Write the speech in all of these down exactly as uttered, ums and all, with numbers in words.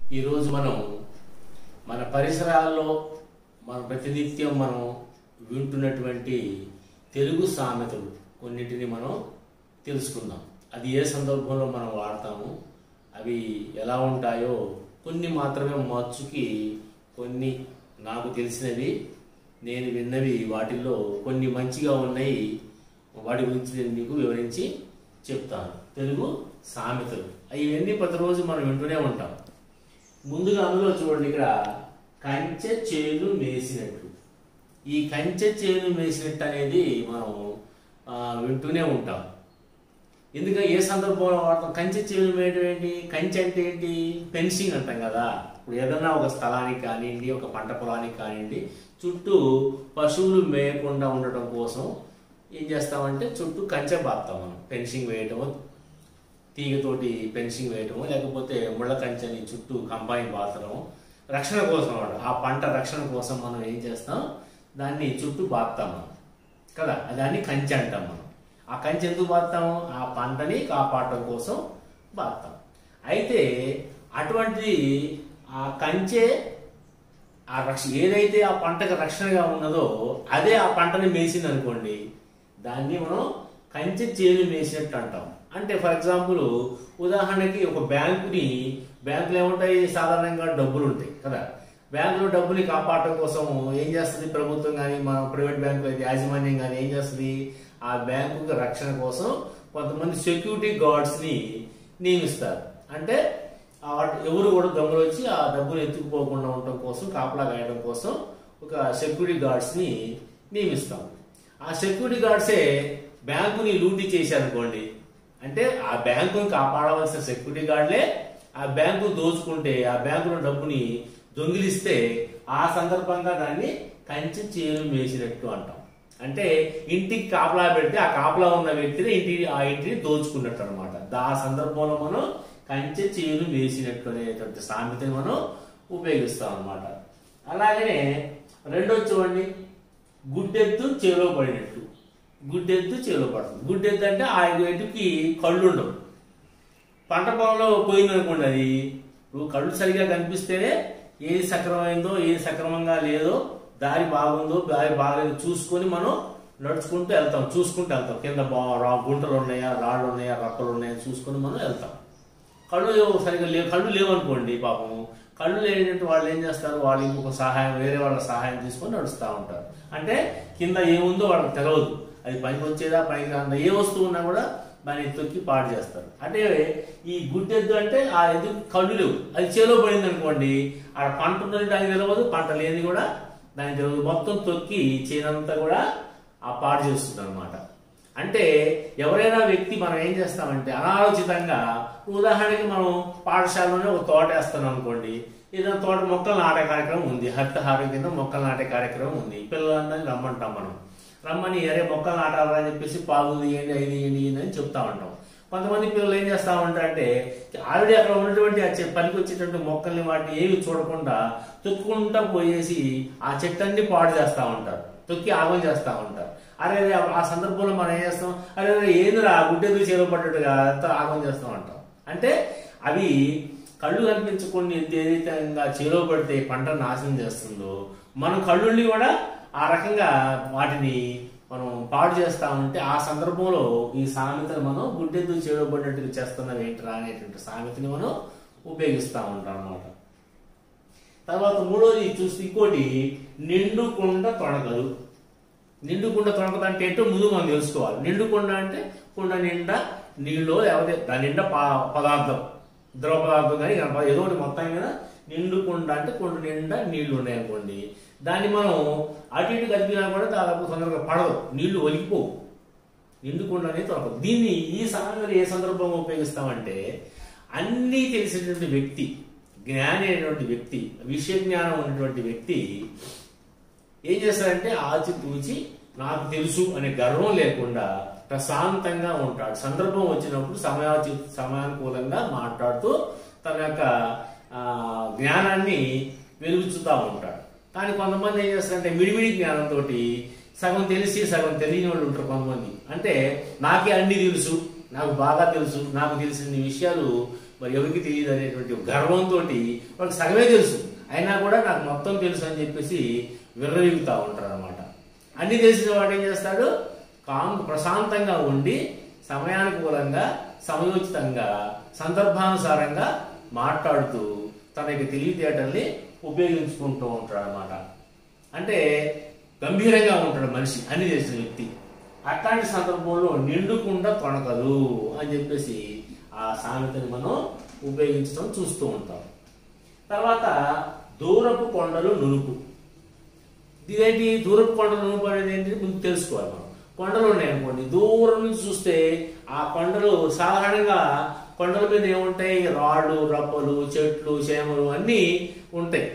ఈరోజు మనం మన పరిసరాల్లో మన ప్రతినిత్యం మనం వింటున్నటువంటి తెలుగు సామెతలు కొన్నిటిని మనం తెలుసుకుందాం. అది ఏ సందర్భంలో మనం వాడతాము, అవి ఎలా ఉంటాయో కొన్ని మాత్రమే మచ్చుకి, కొన్ని నాకు తెలిసినవి, నేను విన్నవి, వాటిల్లో కొన్ని మంచిగా ఉన్నాయి. వాటి గురించి నేను మీకు వివరించి చెప్తాను. తెలుగు సామెతలు ఇవన్నీ ప్రతిరోజు మనం వింటూనే ఉంటాం. ముందుగా అందులో చూడండి, ఇక్కడ కంచె చేను మేసినట్టు. ఈ కంచె చేను మేసినట్టు అనేది మనం వింటూనే ఉంటాం. ఎందుకంటే ఏ సందర్భంలో వాడతాం? కంచె చేను మేయడం ఏంటి? కంచె అంటే ఏంటి? ఫెన్సింగ్ అంటాం కదా. ఇప్పుడు ఏదన్నా ఒక స్థలానికి కానివ్వండి, ఒక పంట పొలానికి కానివ్వండి, చుట్టూ పశువులు మేయకుండా ఉండటం కోసం ఏం చేస్తామంటే చుట్టూ కంచె బాపుతాం మనం. ఫెన్సింగ్ వేయటము, తీగతోటి ఫెన్సింగ్ వేయటము, లేకపోతే ముళ్ళ కంచెని చుట్టూ కంబాయిన్ బాతడము, రక్షణ కోసం అన్నమాట. ఆ పంట రక్షణ కోసం మనం ఏం చేస్తాం, దాన్ని చుట్టూ బాపుతాం మనం కదా. దాన్ని కంచె అంటాం మనం. ఆ కంచె ఎందుకు బాపుతాము? ఆ పంటని కాపాడటం కోసం బాపుతాం. అయితే అటువంటి ఆ కంచె ఆ రక్ష ఏదైతే ఆ పంటకు రక్షణగా ఉన్నదో అదే ఆ పంటని మేసింది అనుకోండి, దాన్ని మనం కంచె చేను మేసినట్టు అంటాం. అంటే ఫర్ ఎగ్జాంపుల్, ఉదాహరణకి ఒక బ్యాంకుని, బ్యాంకులు ఏముంటాయి, సాధారణంగా డబ్బులు ఉంటాయి కదా. బ్యాంకులో డబ్బుని కాపాడటం కోసం ఏం చేస్తుంది ప్రభుత్వం కానీ, మన ప్రైవేట్ బ్యాంకు అయితే యాజమాన్యం కానీ ఏం చేస్తుంది, ఆ బ్యాంకు రక్షణ కోసం కొంతమంది సెక్యూరిటీ గార్డ్స్ని నియమిస్తారు. అంటే ఎవరు కూడా దొంగలు వచ్చి ఆ డబ్బులు ఎత్తుకుపోకుండా ఉండటం కోసం, కాపలా కాయడం కోసం ఒక సెక్యూరిటీ గార్డ్స్ని నియమిస్తాం. ఆ సెక్యూరిటీ గార్డ్సే బ్యాంకుని లూటీ చేశారనుకోండి, అంటే ఆ బ్యాంకుని కాపాడవలసిన సెక్యూరిటీ గార్డులే ఆ బ్యాంకు దోచుకుంటే, ఆ బ్యాంకులో డబ్బుని దొంగిలిస్తే, ఆ సందర్భంగా దాన్ని కంచె చేను మేసినట్టు అంటాం. అంటే ఇంటికి కాపలా పెడితే ఆ కాపలా ఉన్న వ్యక్తిని ఇంటి ఆ ఇంటిని దోచుకున్నట్టు అనమాట. ఆ సందర్భంలో మనం కంచె చేను వేసినట్టు అనేటువంటి సామెతని మనం ఉపయోగిస్తాం అనమాట. అలాగనే రెండో చూడండి, గుడ్డెద్దు చేలో పడినట్టు. గుడ్డెద్దు చేలో పడుతుంది. గుడ్డెద్దు అంటే ఆ ఎటుకి కళ్ళు ఉండవు. పంట పొలంలో పోయింది అనుకోండి, అది ఇప్పుడు కళ్ళు సరిగా కనిపిస్తేనే ఏది సక్రమైందో ఏది సక్రమంగా లేదో, దారి బాగుందో దారి బాగలేదో చూసుకొని మనం నడుచుకుంటూ వెళ్తాం, చూసుకుంటూ వెళ్తాం. కింద బా రా గుంటలు ఉన్నాయా, రాళ్ళు ఉన్నాయా, రప్పలు ఉన్నాయా చూసుకొని మనం వెళ్తాం. కళ్ళు సరిగా లేవు, కళ్ళు లేవనుకోండి, పాపం కళ్ళు లేనట్టు వాళ్ళు ఏం చేస్తారు, వాళ్ళు ఇంకొక సహాయం, వేరే వాళ్ళ సహాయం తీసుకొని నడుస్తూ ఉంటారు. అంటే కింద ఏముందో వాళ్ళకి తెలియదు, అది పనికి వచ్చేదా పనికి రాదా, ఏ వస్తువు ఉన్నా కూడా దాన్ని తొక్కి పాడు చేస్తారు. అంటే ఈ గుడ్డెద్దు అంటే ఆ ఎద్దు కళ్ళు లేవు, అది చేలో పడింది అనుకోండి, ఆ పంట ఉన్నది దానికి తెలియదు, పంట లేని కూడా దానికి తెలియదు, మొత్తం తొక్కి చేనంతా కూడా ఆ పాడు చేస్తుంది అనమాట. అంటే ఎవరైనా వ్యక్తి మనం ఏం చేస్తామంటే అనాలోచితంగా, ఉదాహరణకి మనం పాఠశాలలోనే ఒక తోట వేస్తున్నాం అనుకోండి, ఏదైనా తోట మొక్కలు నాటే కార్యక్రమం ఉంది, హరితహారం కింద మొక్కలు నాటే కార్యక్రమం ఉంది, పిల్లలందరినీ రమ్మంటాం మనం. రమ్మని అరే మొక్కలు నాటాలని చెప్పేసి పాలు తీయండి, అది తీయండి అని చెప్తా ఉంటాం. కొంతమంది పిల్లలు ఏం చేస్తా ఉంటారంటే ఆల్రెడీ అక్కడ ఉన్నటువంటి ఆ పనికి వచ్చేటువంటి మొక్కల్ని వాటిని ఏవి చూడకుండా తొక్కుకుంటా పోయేసి ఆ చెట్టన్ని పాడు చేస్తూ ఉంటారు, తొక్కి ఆగం చేస్తూ ఉంటారు. అరే ఆ సందర్భంలో మనం ఏం చేస్తాం, అరే ఏదిరా గుడ్డెదు చేలో పడ్డట్టుగా అంతా ఆగం చేస్తూ ఉంటాం. అంటే అవి కళ్ళు కనిపించకుండా ఏదైతే చేలో పడితే పంట నాశనం చేస్తుందో, మనం కళ్ళుండి కూడా ఆ రకంగా వాటిని మనం పాడు చేస్తా ఉంటే, ఆ సందర్భంలో ఈ సామెతను మనం గుడ్డెద్దు చేలో పడినట్టుగా చేస్తున్నాం ఏంట్రా అనేటువంటి సామెతని మనం ఉపయోగిస్తూ ఉంటాం అన్నమాట. తర్వాత మూడోది చూస్తే ఇంకోటి, నిండుకుండ తొణకలు. నిండుకుండ తొణకలు అంటే ఏంటో ముందు మనం తెలుసుకోవాలి. నిండుకుండ అంటే కుండ నిండా నీళ్ళు, లేకపోతే దాని నిండా పదార్థం, ద్రవ పదార్థం కానీ ఏదో ఒకటి మొత్తం మీద నిండుకుండ అంటే కుండ నిండా నీళ్లు ఉన్నాయి అనుకోండి, దాన్ని మనం అటు ఇటు కలిపినా కూడా దాదాపు తొందరగా పడదు, నీళ్లు ఒలిగిపోవు. నిండుకుండ అనేది తొలగదు. దీన్ని ఈ సామెతలు ఏ సందర్భంగా ఉపయోగిస్తామంటే, అన్నీ తెలిసినటువంటి వ్యక్తి, జ్ఞాని అయినటువంటి వ్యక్తి, విషయ జ్ఞానం ఉన్నటువంటి వ్యక్తి ఏం చేస్తాడంటే ఆచితూచి నాకు తెలుసు అనే గర్వం లేకుండా ప్రశాంతంగా ఉంటాడు. సందర్భం వచ్చినప్పుడు సమయాచి సమయానుకూలంగా మాట్లాడుతూ తన యొక్క జ్ఞానాన్ని వెలుగుచుతూ ఉంటాడు. కానీ కొంతమంది ఏం చేస్తారంటే మిడిమిడి జ్ఞానంతో సగం తెలిసి సగం తెలియని వాళ్ళు ఉంటారు కొంతమంది. అంటే నాకే అన్ని తెలుసు, నాకు బాగా తెలుసు, నాకు తెలిసిన విషయాలు మరి ఎవరికి తెలియదు అనేటువంటి గర్వంతో వాళ్ళకి సగమే తెలుసు, అయినా కూడా నాకు మొత్తం తెలుసు అని చెప్పేసి విర్రవీగుతూ ఉంటారు అనమాట. అన్ని తెలిసిన వాడు ఏం చేస్తాడు, కామ్ ప్రశాంతంగా ఉండి సమయానుకూలంగా సమయోచితంగా సందర్భానుసారంగా మాట్లాడుతూ తన యొక్క తెలివితేటల్ని ఉపయోగించుకుంటూ ఉంటాడు అనమాట. అంటే గంభీరంగా ఉంటాడు మనిషి, అన్ని తెలిసిన వ్యక్తి. అట్లాంటి సందర్భంలో నిండుకుండా తొణకదు అని చెప్పేసి ఆ సామెతని మనం ఉపయోగించడం చూస్తూ ఉంటాం. తర్వాత దూరపు కొండలు నునుపు. ఇదేంటి దూరపు కొండలు నునుపు అనేది ఏంటి ముందు తెలుసుకోవాలి మనం. కొండలు ఉన్నాయనుకోండి, దూరం నుంచి చూస్తే ఆ కొండలు సాధారణంగా కొండల మీద ఏముంటాయి, రాళ్ళు రప్పలు చెట్లు చేమలు అన్నీ ఉంటాయి.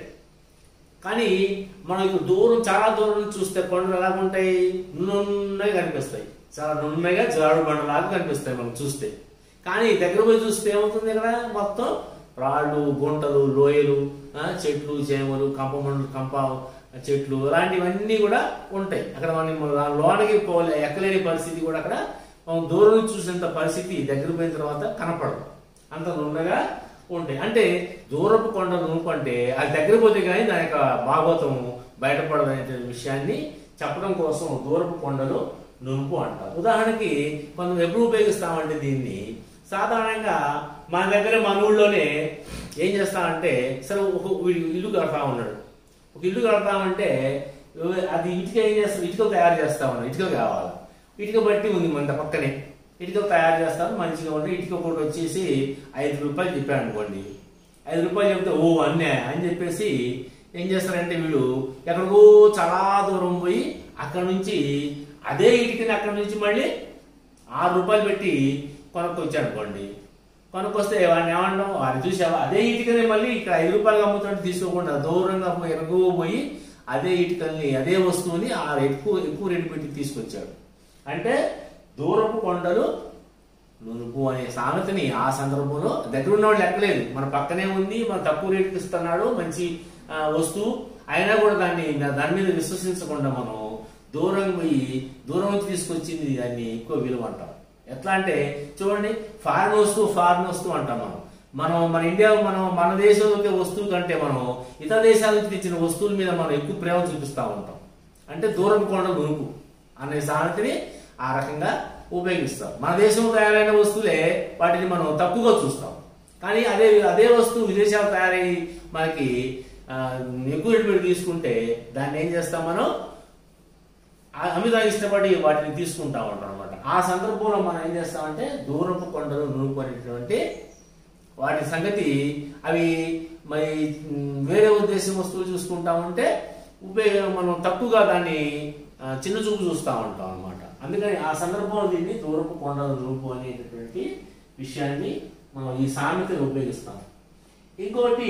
కానీ మనం ఇప్పుడు దూరం చాలా దూరం నుంచి చూస్తే కొండలు ఎలా ఉంటాయి, నున్నగా కనిపిస్తాయి, చాలా నున్నగా జాడు బండలాగా కనిపిస్తాయి మనం చూస్తే. కానీ దగ్గర పోయి చూస్తే ఏమవుతుంది, ఇక్కడ మొత్తం రాళ్ళు గుంటలు లోయలు చెట్లు చేమలు కంప మండలు కంప చెట్లు ఇలాంటివన్నీ కూడా ఉంటాయి. అక్కడ మనం లోనకి పోలే ఎక్కలేని పరిస్థితి కూడా అక్కడ మనం దూరం నుంచి చూసినంత పరిస్థితి దగ్గర పోయిన తర్వాత కనపడదు, అంత నున్నగా ఉంటాయి. అంటే దూరపు కొండ నునుపు అంటే అది దగ్గర పోతే కానీ దాని యొక్క భాగవతం బయటపడదు అనే విషయాన్ని చెప్పడం కోసం దూరపు కొండలు నునుపు అంటారు. ఉదాహరణకి మనం ఎప్పుడు ఉపయోగిస్తామంటే దీన్ని సాధారణంగా మన దగ్గర మన ఊళ్ళోనే ఏం చేస్తామంటే, సరే ఒక ఇల్లు కడతా ఉన్నాడు, ఒక ఇల్లు కడతామంటే అది ఇటుక ఏం చేస్తాం, ఇటుకలు తయారు చేస్తా ఉన్నాడు, ఇటుకలు కావాలి, ఇటుక బట్టి ఉంది మన పక్కనే, ఇటుకలు తయారు చేస్తాను మంచిగా ఉంటే ఇటుక కూడా వచ్చేసి ఐదు రూపాయలు చెప్పాడు అనుకోండి, ఐదు రూపాయలు చెప్తే ఓ అన్నే అని చెప్పేసి ఏం చేస్తారంటే వీడు ఎక్కడికో చాలా దూరం పోయి అక్కడ నుంచి అదే ఇటుకని అక్కడ నుంచి మళ్ళీ ఆరు రూపాయలు పెట్టి కొనుక్కొచ్చాడు అనుకోండి. కొనుక్కొస్తే వాడిని ఏమంటాం, వాడిని చూసావా అదే ఇటుకని మళ్ళీ ఇక్కడ ఐదు రూపాయలు అమ్ముతుంటే తీసుకోకుండా దూరంగా పోయి ఎక్కడికో పోయి అదే ఇటుకల్ని అదే వస్తువుని ఆ ఎక్కువ ఎక్కువ రేటు పెట్టి తీసుకొచ్చాడు. అంటే దూరపు కొండలు నునుపు అనే సామెతని ఆ సందర్భంలో దగ్గర ఉన్నవాళ్ళు లెక్కలేదు, మన పక్కనే ఉంది, మన తక్కువ రేటుకి ఇస్తున్నాడు మంచి వస్తువు, అయినా కూడా దాన్ని దాని మీద విశ్వసించకుండా మనం దూరం పోయి దూరం నుంచి తీసుకొచ్చింది దాన్ని ఎక్కువ విలువ అంటాం. ఎట్లా అంటే చూడండి, ఫారిన్ వస్తువు ఫారిన్ వస్తువు అంటాం మనం. మనం మన ఇండియా మనం మన దేశంలో వస్తువు కంటే మనం ఇతర దేశాల నుంచి తెచ్చిన వస్తువుల మీద మనం ఎక్కువ ప్రేమ చూపిస్తూ ఉంటాం. అంటే దూరపు కొండలు నునుపు అనే సామెతని ఆ రకంగా ఉపయోగిస్తాం. మన దేశంలో తయారైన వస్తువులే వాటిని మనం తక్కువగా చూస్తాం, కానీ అదే అదే వస్తువు విదేశాలు తయారయ్యి మనకి ఎక్కువ రేటు పెట్టి తీసుకుంటే దాన్ని ఏం చేస్తాం మనం అమితంగా ఇష్టపడి వాటిని తీసుకుంటా ఉంటాం అనమాట. ఆ సందర్భంలో మనం ఏం చేస్తామంటే దూరపు కొండలు నునుపు అనేటువంటి వాటి సంగతి అవి మరి వేరే ఉద్దేశం వస్తువులు చూసుకుంటా ఉంటే ఉపయోగం మనం తక్కువగా దాన్ని చిన్న చూపు చూస్తూ ఉంటాం అనమాట. అందుకని ఆ సందర్భంలో దీన్ని దూరపు కొండలు నునుపు అనేటటువంటి విషయాన్ని మనం ఈ సామెతను ఉపయోగిస్తాం. ఇంకోటి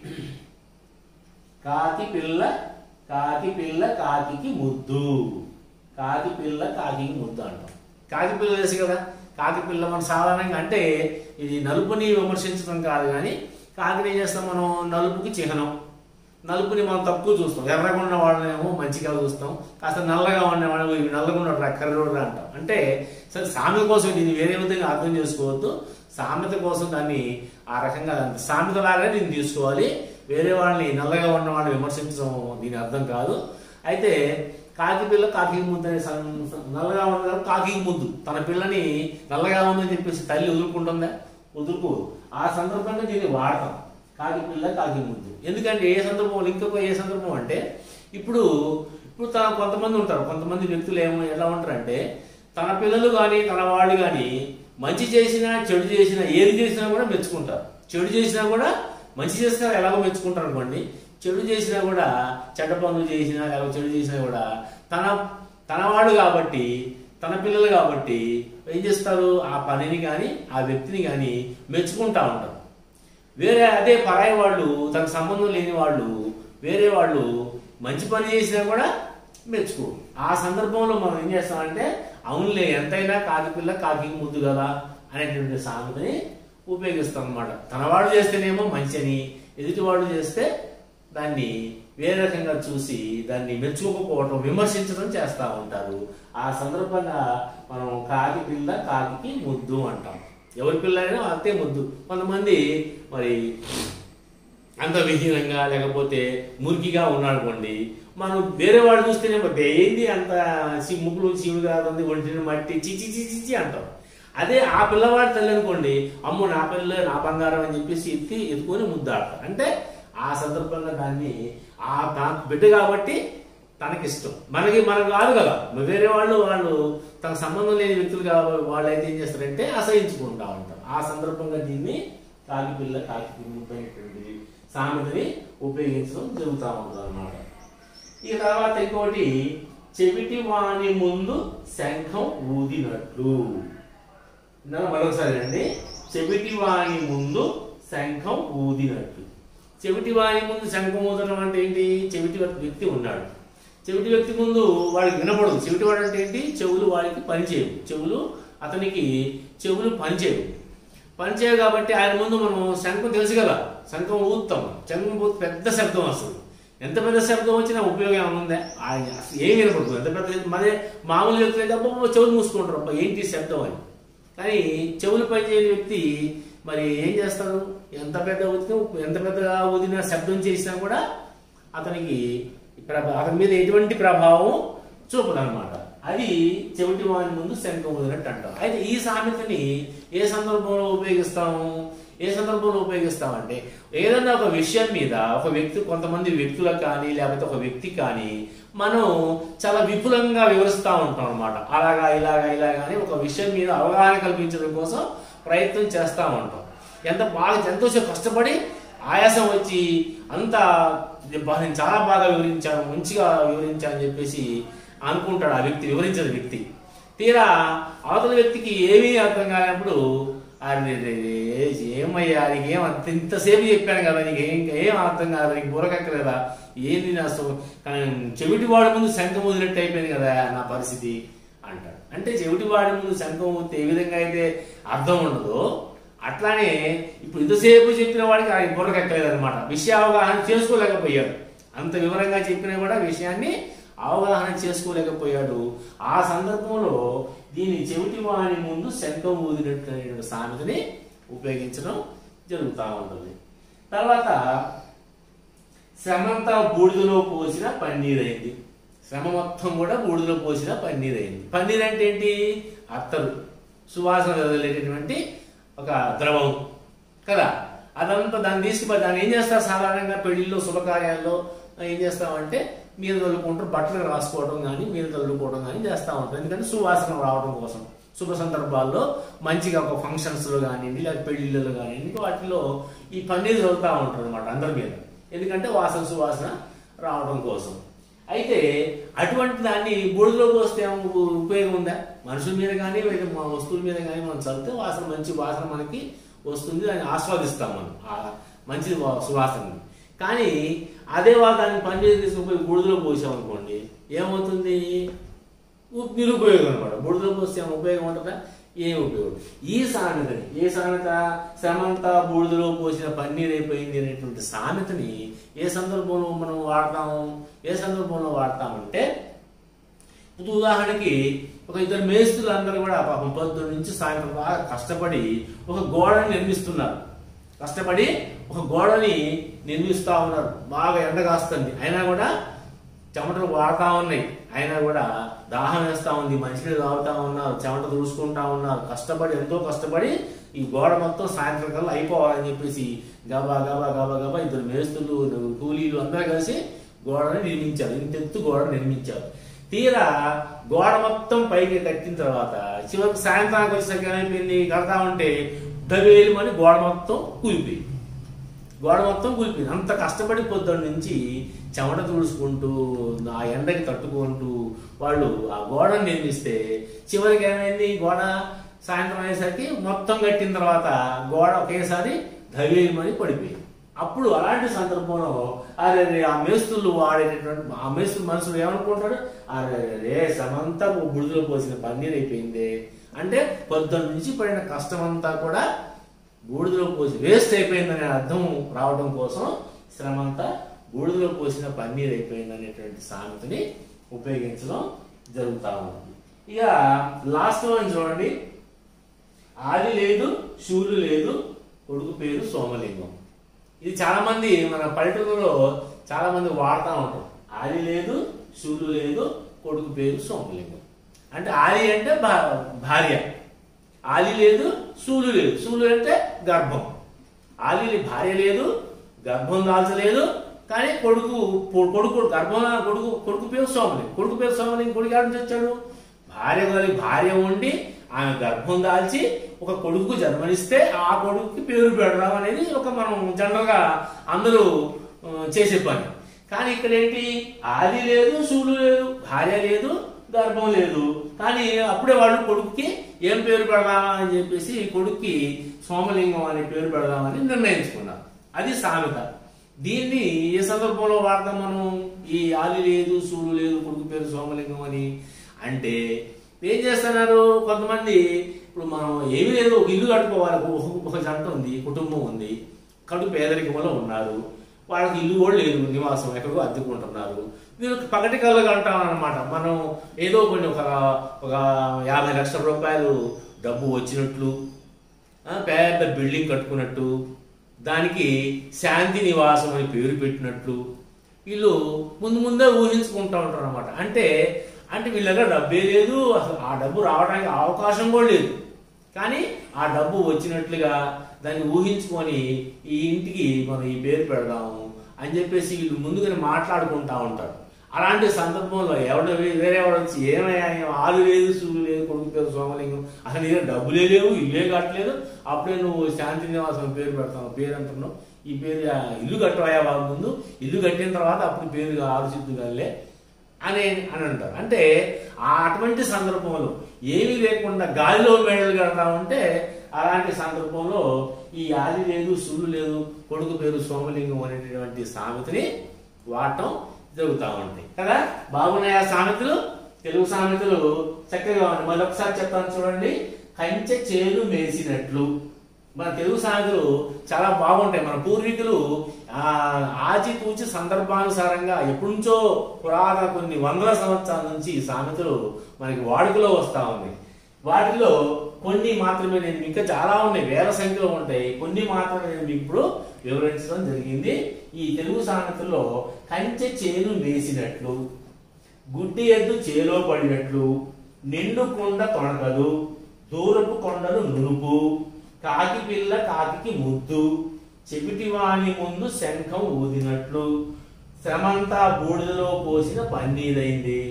కాకి పిల్ల కాకి పిల్ల కాకి ముద్దు, కాకి పిల్ల కాకి ముద్దు అంటాం. కాకి పిల్ల తెలుసు కదా, కాకి పిల్ల మనం సాధారణంగా అంటే ఇది నలుపుని విమర్శించడం కాదు, కానీ కాకిని ఏం చేస్తాం మనం నలుపుకి చిహ్నం, నలుపుని మనం తక్కువ చూస్తాం, ఎర్రగా ఉన్న వాళ్ళనేమో మంచిగా చూస్తాం, కాస్త నల్లగా ఉన్న వాళ్ళు ఇవి నల్లగా ఉన్న కర్రోడ్రా అంటాం. అంటే సరే సామెత కోసం దీన్ని వేరే విధంగా అర్థం చేసుకోవద్దు, సామెత కోసం దాన్ని ఆ రకంగా సామెత లాగానే దీన్ని తీసుకోవాలి, వేరే వాళ్ళని నల్లగా ఉన్న వాళ్ళని విమర్శించడం దీని అర్థం కాదు. అయితే కాకి పిల్ల కాకి ముద్దు అనే నల్లగా ఉన్న కాకి ముద్దు, తన పిల్లని నల్లగా ఉందని చెప్పేసి తల్లి వదులుకుంటుందా, వదులుకోదు. ఆ సందర్భంగా దీన్ని వాడతాం, కాకి పిల్ల కాకి ముద్దు. ఎందుకంటే ఏ సందర్భం ఇంకొక ఏ సందర్భం అంటే ఇప్పుడు ఇప్పుడు తన కొంతమంది ఉంటారు, కొంతమంది వ్యక్తులు ఏమో ఎలా ఉంటారంటే తన పిల్లలు కానీ తన వాళ్ళు కానీ మంచి చేసినా చెడు చేసినా ఏది చేసినా కూడా మెచ్చుకుంటారు. చెడు చేసినా కూడా మంచి చేసినా ఎలాగో మెచ్చుకుంటారు అనుకోండి, చెడు చేసినా కూడా చెడ్డ పనులు చేసినా లేకపోతే చెడు చేసినా కూడా తన తనవాడు కాబట్టి తన పిల్లలు కాబట్టి ఏం చేస్తారు, ఆ పనిని కానీ ఆ వ్యక్తిని కానీ మెచ్చుకుంటా ఉంటారు. వేరే అదే పరాయి వాళ్ళు తనకు సంబంధం లేని వాళ్ళు వేరే వాళ్ళు మంచి పని చేసినా కూడా మెచ్చుకోరు. ఆ సందర్భంలో మనం ఏం చేస్తామంటే అవునులే ఎంతైనా కాకి పిల్ల కాకి ముద్దు కదా అనేటువంటి సామెతని ఉపయోగిస్తాం అనమాట. తనవాడు చేస్తేనేమో మంచిని, ఎదుటి వాడు చేస్తే దాన్ని వేరే రకంగా చూసి దాన్ని మెచ్చుకోకపోవటం విమర్శించడం చేస్తూ ఉంటారు. ఆ సందర్భంగా మనం కాకి పిల్ల కాకి ముద్దు అంటాం. ఎవరి పిల్లైనా అంతే ముద్దు. కొంతమంది మరి అంత విహీనంగా లేకపోతే మురికిగా ఉన్నాడుకోండి, మనం వేరే వాళ్ళు చూస్తేనే ఏంది అంత ముగ్గులు చీము కాదు ఒంటిని మట్టి చిచి చిచి అంటాం. అదే ఆ పిల్లవాడి తల్లి అనుకోండి, అమ్మో నా పిల్ల నా బంగారం అని చెప్పేసి ఎత్తి ఎత్తుకొని ముద్దాడతారు. అంటే ఆ సందర్భంగా దాన్ని ఆ బిడ్డ కాబట్టి తనకిష్టం, మనకి మనకు కాదు కదా. వేరే వాళ్ళు వాళ్ళు తనకు సంబంధం లేని వ్యక్తులు కాబట్టి వాళ్ళు అయితే ఏం చేస్తారంటే అసహించుకుంటా ఉంటారు. ఆ సందర్భంగా దీన్ని కాకి పిల్ల కాకి ముద్దైనటువంటి సామెతని ఉపయోగించడం జరుగుతూ ఉంటుంది అన్నమాట. ఇక తర్వాత ఇంకోటి, చెవిటి వాణి ముందు శంఖం ఊదినట్లు. మరొకసారి అండి, చెవిటి వాణి ముందు శంఖం ఊదినట్లు. చెవిటి వాణి ముందు శంఖం ఊదడం అంటే ఏంటి? చెవిటి వ్యక్తి ఉన్నాడు, చెవిటి వ్యక్తి ముందు వాడికి వినపడదు. చెవిటి వాడు అంటే ఏంటి? చెవులు వాడికి పనిచేయవు, చెవులు అతనికి చెవులు పనిచేయవు పనిచేయవు కాబట్టి ఆయన ముందు మనం శంఖం తెలుసు కదా, శంఖం ఊదుతాం. శంఖం ఊది పెద్ద శబ్దం వస్తుంది. ఎంత పెద్ద శబ్దం వచ్చినా ఉపయోగం ఏముందా? ఆయన ఏం వినపడుతుంది. ఎంత పెద్ద మరే మామూలు వ్యక్తులు అయితే అబ్బా చెవులు మూసుకుంటారు, అబ్బా ఏంటి శబ్దం అని. కానీ చెవులు పనిచేయని వ్యక్తి మరి ఏం చేస్తారు? ఎంత పెద్ద ఊదినా ఎంత పెద్దగా ఊదినా శబ్దం చేసినా కూడా అతనికి అతని మీద ఎటువంటి ప్రభావం చూపదన్నమాట. అది చెవిటి వాని ముందు శంఖం ఊదినట్టు అంటాం. అయితే ఈ సామెతని ఏ సందర్భంలో ఉపయోగిస్తాము? ఏ సందర్భంలో ఉపయోగిస్తామంటే ఏదన్నా ఒక విషయం మీద ఒక వ్యక్తి, కొంతమంది వ్యక్తులకు కానీ లేకపోతే ఒక వ్యక్తి కానీ మనం చాలా విపులంగా వివరిస్తూ ఉంటాం అనమాట. అలాగా ఇలాగా ఇలాగా అని ఒక విషయం మీద అవగాహన కల్పించడం కోసం ప్రయత్నం చేస్తూ ఉంటాం. ఎంత బాగా ఎంతో కష్టపడి ఆయాసం వచ్చి అంత నేను చాలా బాగా వివరించాను, మంచిగా వివరించాను అని చెప్పేసి అనుకుంటాడు ఆ వ్యక్తి, వివరించిన వ్యక్తి. తీరా అవతల వ్యక్తికి ఏమీ అర్థం కానప్పుడు ఏమయ్యా నీకు ఏం ఇంతసేపు చెప్పాను కదా, నీకు ఏం ఏం అర్థం కాదు, నీకు బుర్రకెక్కలేదా, ఏంది నా చెవిటి వాడి ముందు శంఖం ఊదినట్టు అయిపోయింది కదా నా పరిస్థితి అంటాడు. అంటే చెవిటి వాడి ముందు శంఖం ఊదితే ఏ విధంగా అయితే అర్థం ఉండదో అట్లానే ఇప్పుడు ఇంతసేపు చెప్పిన వాడికి ఆయన బుర్రకెక్కలేదు అనమాట. విషయ అవగాహన చేసుకోలేకపోయాడు. అంత వివరంగా చెప్పినా కూడా విషయాన్ని అవగాహన చేసుకోలేకపోయాడు. ఆ సందర్భంలో దీన్ని చెవిటి వాణి ముందు శంఖం ఊదినట్టు సామెతని ఉపయోగించడం జరుగుతూ ఉంటుంది. తర్వాత శ్రమంతా బూడిదలో పోసిన పన్నీరైంది. శ్రమ మొత్తం కూడా బూడిదలో పోసిన పన్నీరైంది. పన్నీర్ అంటే ఏంటి? అత్తరు, సువాసన వదిలేటటువంటి ఒక ద్రవం కదా. అదంతా దాన్ని తీసుకుపోయి దాన్ని ఏం చేస్తారు? సాధారణంగా పెళ్లిళ్ళు శుభకార్యాల్లో ఏం చేస్తామంటే మీద చల్లుకుంటారు, బట్టలు రాసుకోవడం కానీ మీద చల్లుకోవడం కానీ చేస్తూ ఉంటారు. ఎందుకంటే సువాసన రావడం కోసం, శుభ సందర్భాల్లో మంచిగా ఒక ఫంక్షన్స్లో కానివ్వండి లేదా పెళ్లిళ్ళలో కానివ్వండి వాటిలో ఈ పన్నీరు చల్లుతూ ఉంటారు అనమాట అందరి మీద. ఎందుకంటే వాసన సువాసన రావడం కోసం. అయితే అటువంటి దాన్ని బూడిదలో పోస్తే ఉపయోగం ఉందా? మనుషుల మీద కానీ మా వస్తువుల మీద కానీ మనం చల్లితే వాసన మంచి వాసన మనకి వస్తుంది, దాన్ని ఆస్వాదిస్తాం మనం ఆ మంచి సువాసనని. కానీ అదే వాళ్ళు దాన్ని పన్నీరు తీసుకుపోయి బూడిదలో పోసామనుకోండి ఏమవుతుంది? నిరుపయోగం అనమాట. బూడిదలో పోస్తే ఉపయోగం ఉంటుందా? ఏం ఉపయోగం. ఈ సామెతని, ఏ సామెత? శ్రమంతా బూడిదలో పోసిన పన్నీర్ అయిపోయింది అనేటువంటి సామెతని ఏ సందర్భంలో మనం వాడతాము? ఏ సందర్భంలో వాడతామంటే ఉదాహరణకి ఒక ఇద్దరు మేస్త్రులు అందరూ కూడా పాపం పొద్దున్న నుంచి సాయంత్రం బాగా కష్టపడి ఒక గోడని నిర్మిస్తున్నారు. కష్టపడి ఒక గోడని నిర్మిస్తూ ఉన్నారు. బాగా ఎండ కాస్తుంది, అయినా కూడా చెమటలు వాడుతూ ఉన్నాయి, అయినా కూడా దాహం వేస్తూ ఉంది, మంచినీళ్ళు తాగుతూ ఉన్నారు, చెమట దూసుకుంటా ఉన్నారు. కష్టపడి ఎంతో కష్టపడి ఈ గోడ మొత్తం సాయంత్రం కల్లా అయిపోవాలని చెప్పేసి గబా గబా గబా గబా ఇద్దరు మేస్తులు కూలీలు అందరూ కలిసి గోడని నిర్మించారు. ఇంతెత్తు గోడ నిర్మించారు. తీరా గోడ మొత్తం పైకి కట్టిన తర్వాత చివరికి సాయంత్రానికి వచ్చేసరికి ఏమైపోయింది? కడతా ఉంటే దవేలుమని గోడ మొత్తం కూలిపోయింది. గోడ మొత్తం కూలిపోయింది. అంత కష్టపడి పొద్దున్న నుంచి చెమట తుడుచుకుంటూ ఆ ఎండకి తట్టుకుంటూ వాళ్ళు ఆ గోడను నిర్మిస్తే చివరికి ఏమైంది? గోడ సాయంత్రం అయ్యేసరికి మొత్తం కట్టిన తర్వాత గోడ ఒకేసారి దవేలుమని పడిపోయింది. అప్పుడు అలాంటి సందర్భంలో అరే ఆ మేస్తులు వాడేటటువంటి ఆ మేస్తులు మనుషులు ఏమనుకుంటాడు? అరే రే సమంతా బుడిదలో పోసిన పన్నీర్ అయిపోయింది అంటే పొద్దున్న నుంచి పడిన కష్టం అంతా కూడా బూడిదలో పోసి వేస్ట్ అయిపోయిందనే అర్థం రావడం కోసం శ్రమంతా బూడిదలో పోసిన పన్నీర్ అయిపోయింది అనేటువంటి సామెతని ఉపయోగించడం జరుగుతూ ఉంటుంది. ఇక లాస్ట్ వన్ చూడండి, ఆది లేదు శూలు లేదు కొడుకు పేరు సోమలింగం. ఇది చాలా మంది మన పల్లెటూరులో చాలా మంది వాడుతూ ఉంటారు. ఆది లేదు శూలు లేదు కొడుకు పేరు సోమలింగం. అంటే ఆది అంటే భార్య, ఆది లేదు శూలు లేదు, శూలు అంటే గర్భం. ఆది భార్య లేదు, గర్భం దాల్చలేదు, కానీ కొడుకు కొడుకు గర్భం కొడుకు కొడుకు పేరు సోమలింగం. కొడుకు పేరు సోమలింగం కొడుకు ఎక్కడి నుంచి వచ్చాడు? భార్య గారి భార్య ఉండి ఆమె గర్భం దాల్చి ఒక కొడుకు జన్మనిస్తే ఆ కొడుకుకి పేరు పెడదాం అనేది ఒక మనం జనరల్గా అందరూ చేసే పని. కానీ ఇక్కడ ఏంటి? ఆది లేదు శూలు లేదు, భార్య లేదు, గర్భం లేదు, కానీ అప్పుడే వాళ్ళు కొడుకుకి ఏం పేరు పెడదామా అని చెప్పేసి కొడుక్కి సోమలింగం అనే పేరు పెడదామని నిర్ణయించుకున్నారు. అది సామెత. దీన్ని ఏ సందర్భంలో వాడతాం మనం? ఈ ఆది లేదు శూలు లేదు కొడుకు పేరు సోమలింగం అని అంటే ఏం చేస్తున్నారు కొంతమంది, ఇప్పుడు మనం ఏమీ లేదు, ఒక ఇల్లు కట్టుకోవాలి, ఒక జంట ఉంది, కుటుంబం ఉంది, కడు పేదరికంలో ఉన్నారు, వాళ్ళకి ఇల్లు కూడా లేదు, నివాసం ఎక్కడికో అద్దెకుంటున్నారు. మీరు పగటి కళ్ళగా అంటాం అనమాట. మనం ఏదో కొన్ని ఒక ఒక యాభై లక్షల రూపాయలు డబ్బు వచ్చినట్లు, పెద్ద బిల్డింగ్ కట్టుకున్నట్టు, దానికి శాంతి నివాసం అని పేరు పెట్టినట్లు వీళ్ళు ముందు ముందే ఊహించుకుంటూ ఉంటారు అనమాట. అంటే అంటే వీళ్ళ దగ్గర డబ్బే లేదు, అసలు ఆ డబ్బు రావడానికి అవకాశం కూడా లేదు, కానీ ఆ డబ్బు వచ్చినట్లుగా దాన్ని ఊహించుకొని ఈ ఇంటికి మనం ఈ పేరు పెడదాము అని చెప్పేసి వీళ్ళు ముందుగానే మాట్లాడుకుంటా ఉంటారు. అలాంటి సందర్భంలో ఎవడో వేరే ఎవరు వచ్చి ఏమయ్యా ఆలు లేదు శూలు లేదు కొడుకు పేరు సోమలింగం, అసలు నీ డబ్బులే లేవు, ఇల్లే కట్టలేదు, అప్పుడే నువ్వు శాంతి నివాసం పేరు పెడతావు, పేరు అంటున్నావు, ఈ పేరు ఇల్లు కట్టవయా బాబు, ముందు ఇల్లు కట్టిన తర్వాత అప్పుడు పేరు ఆలోచిద్దుగాలే అని అని అంటారు. అంటే ఆ అటువంటి సందర్భంలో ఏమీ లేకుండా గాలిలో మేడలు కడతామంటే అలాంటి సందర్భంలో ఈ ఆది లేదు శూలు లేదు కొడుకు పేరు సోమలింగం అనేటటువంటి సామెతని వాడటం జరుగుతూ ఉంటాయి కదా. బాగున్నాయా సామెతలు? తెలుగు సామెతలు చక్కగా ఉన్నాయి. మళ్ళీ ఒకసారి చెప్తాను చూడండి. కంచె చేలు మేసినట్లు. మన తెలుగు సామెతలు చాలా బాగుంటాయి. మన పూర్వీకులు ఆ ఆచితూచి సందర్భానుసారంగా ఎప్పటి నుంచో పురాతన కొన్ని వందల సంవత్సరాల నుంచి ఈ సామెతలు మనకి వాడుకలో వస్తా ఉన్నాయి. వాటిలో కొన్ని మాత్రమే నేను ఇంకా చాలా ఉన్నాయి, వేల సంఖ్యలో ఉంటాయి, కొన్ని మాత్రమే నేను మీకు ఇప్పుడు వివరించడం జరిగింది. ఈ తెలుగు సామెతల్లో కంచె చేను వేసినట్లు, గుడ్డి ఎద్దు చేలో పడినట్లు, నిండు కొండ తొణకదు, దూరపు కొండలు నునుపు, కాకి పిల్ల కాకి ముద్దు, చెవిటివాణి ముందు శంఖం ఊదినట్లు, శ్రమంతా బూడిదలో పోసిన పన్నీరైంది,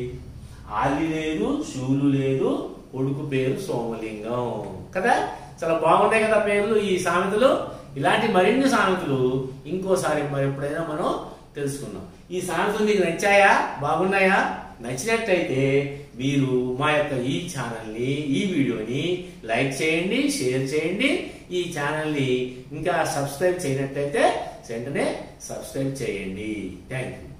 ఆది లేదు శూలు లేదు కొడుకు పేరు సోమలింగం కదా. చాలా బాగుంటాయి కదా పేర్లు ఈ సామెతలు. ఇలాంటి మరిన్ని సామెతలు ఇంకోసారి మరి ఎప్పుడైనా మనం తెలుసుకుందాం. ఈ సామెతలు మీకు నచ్చాయా? బాగున్నాయా? నచ్చినట్టయితే మీరు మా యొక్క ఈ ఛానల్ని, ఈ వీడియోని లైక్ చేయండి, షేర్ చేయండి. ఈ ఛానల్ని ఇంకా సబ్స్క్రైబ్ చేయనట్టయితే వెంటనే సబ్స్క్రైబ్ చేయండి. Thank you.